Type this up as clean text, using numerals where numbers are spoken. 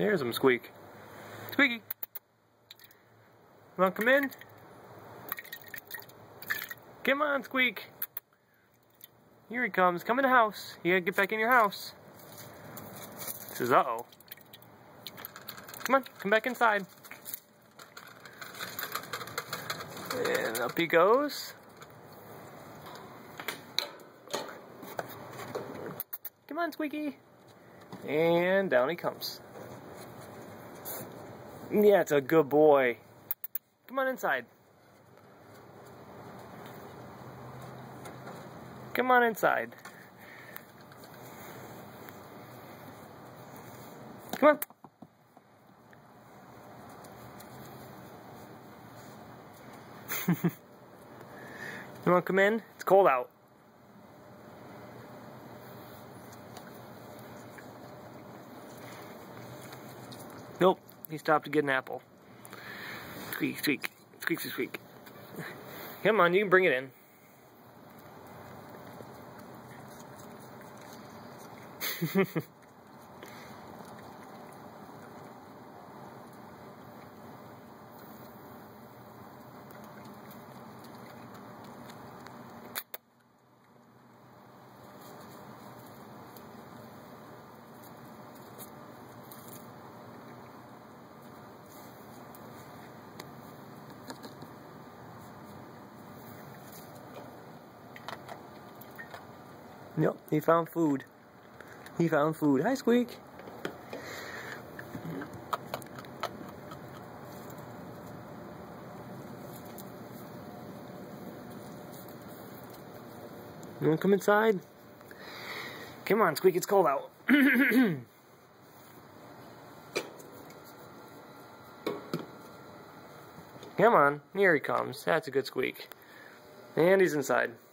There's him, Squeak. Squeaky! You wanna come in? Come on, Squeak! Here he comes. Come in the house. You gotta get back in your house. He says, uh-oh. Come on, come back inside. And up he goes. Come on, Squeaky. And down he comes. Yeah, it's a good boy. Come on inside. Come on inside. Come on. You want to come in? It's cold out. Nope, he stopped to get an apple. Squeak, squeak, squeak, squeak. Come on, you can bring it in. Yep, he found food. He found food. Hi, Squeak. You wanna come inside? Come on, Squeak, it's cold out. Come on, here he comes. That's a good Squeak. And he's inside.